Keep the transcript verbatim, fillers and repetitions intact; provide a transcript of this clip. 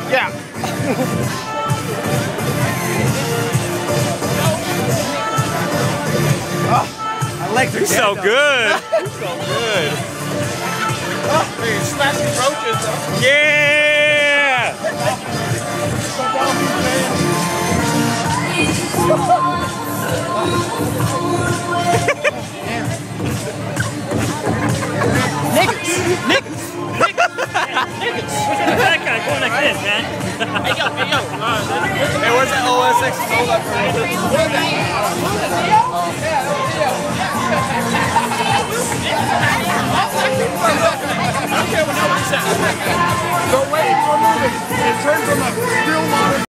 Yeah. Oh, I like the You're so good. You're so good. Oh, hey, smashing roaches. Yeah. Niggas. Niggas. Niggas. Niggas. What's with that guy going like this, man? Hey, yo, hey, yo. Hey, where's that O S X? Go away, go move it. It turns on the still water.